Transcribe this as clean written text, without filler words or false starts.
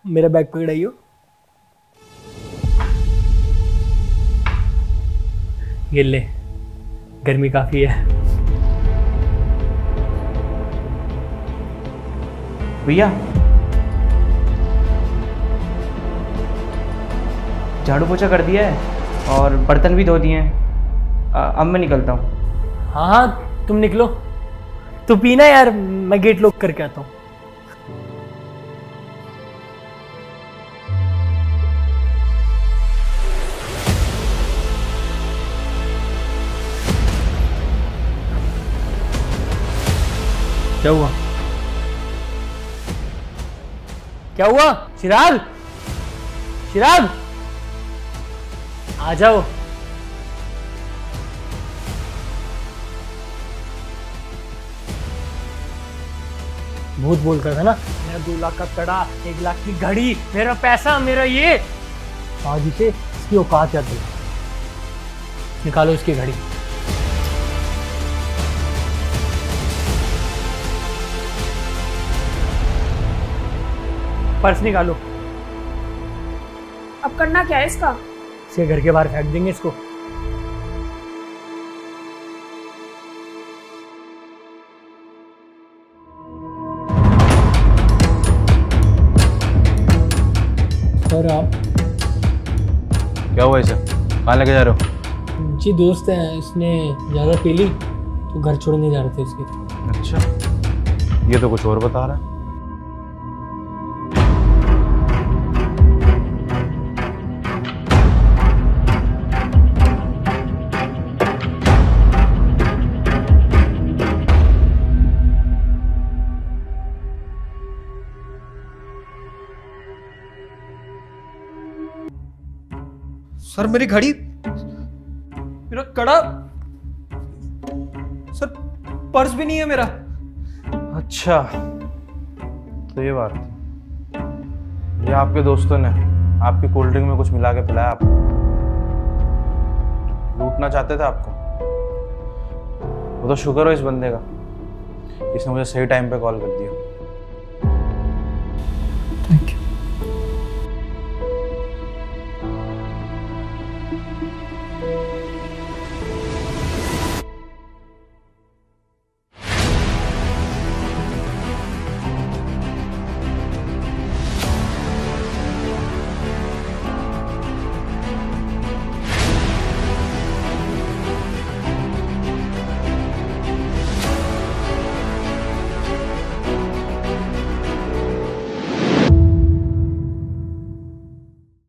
मेरा बैग पकड़ाइयो। ये ले, गर्मी काफी है। भैया झाड़ू पोछा कर दिया है और बर्तन भी धो दिए हैं। अब मैं निकलता हूँ। हाँ हाँ तुम निकलो। तू पीना यार, मैं गेट लॉक करके आता हूँ। क्या हुआ? क्या हुआ? चिराग, चिराग आ जाओ। भूत बोल कर था ना, मेरा 2 लाख का कड़ा, 1 लाख की घड़ी, मेरा पैसा, मेरा ये। आज इसे इसकी औकात क्या थी। निकालो इसकी घड़ी। पर्स निकालो। अब करना क्या है इसका? इसके घर के बाहर फेंक देंगे इसको। सर आप? क्या हुआ इसे? कहाँ लेके जा रहे हो? जी दोस्त है, इसने ज़्यादा पी ली तो घर छोड़ने जा रहे थे इसके। अच्छा, ये तो कुछ और बता रहा है। सर मेरी घड़ी, मेरा कड़ा, सर पर्स भी नहीं है मेरा। अच्छा, तो ये बात थी। ये आपके दोस्तों ने आपकी कोल्ड ड्रिंक में कुछ मिला के पिलाया आपको। लूटना चाहते थे आपको। वो तो शुक्र हो इस बंदे का, इसने मुझे सही टाइम पे कॉल कर दिया।